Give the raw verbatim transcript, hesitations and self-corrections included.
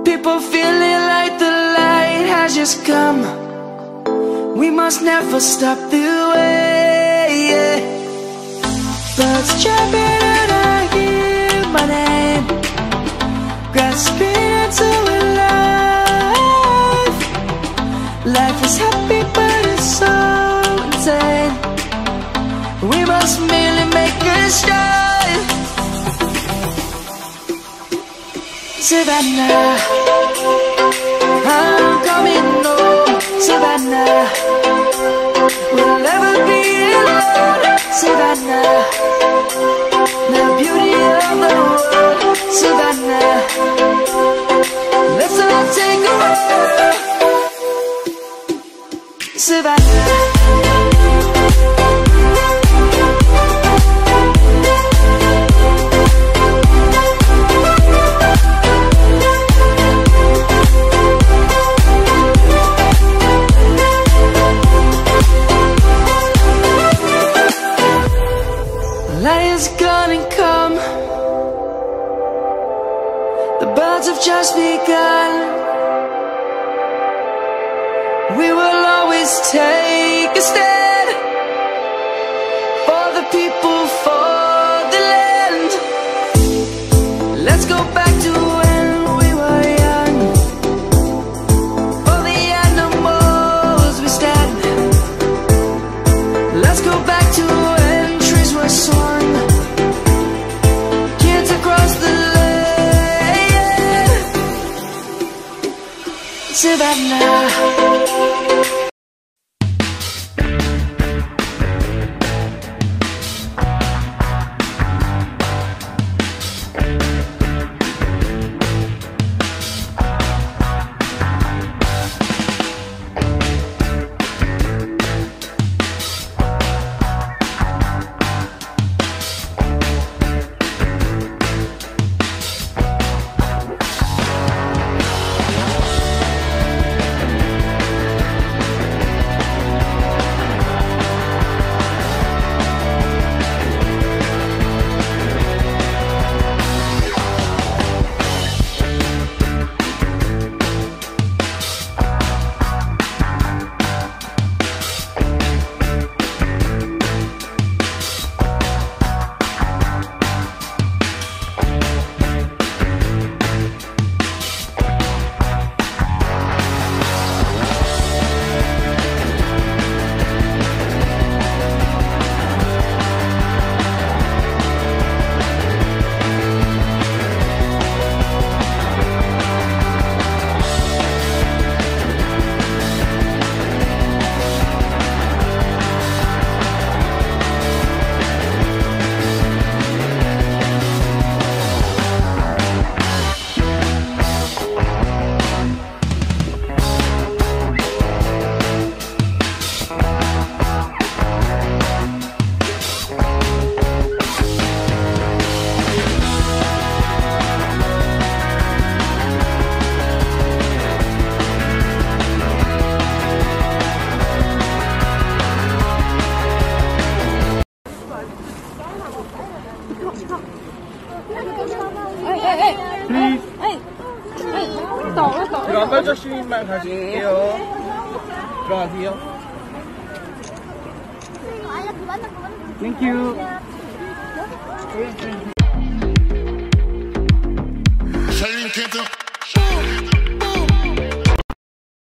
People feeling like the light has just come. We must never stop the way, yeah. Birds chirping and I hear my name, grasping into a life. Life is happy but it's so insane. We must merely make a start. Savannah, I'm coming home. Savannah, we'll never be alone. Savannah, the beauty of the world. Savannah, let's all take a walk. Savannah. Light is gonna come. The birds have just begun. We will always take a stand for the people, for the land. Let's go back to when we were young. For the animals we stand. Let's go back to when trees were swung. Kids across the land. Savannah. 들어가면 조심히만 가실게요. 들어가세요. Thank you. Thank you.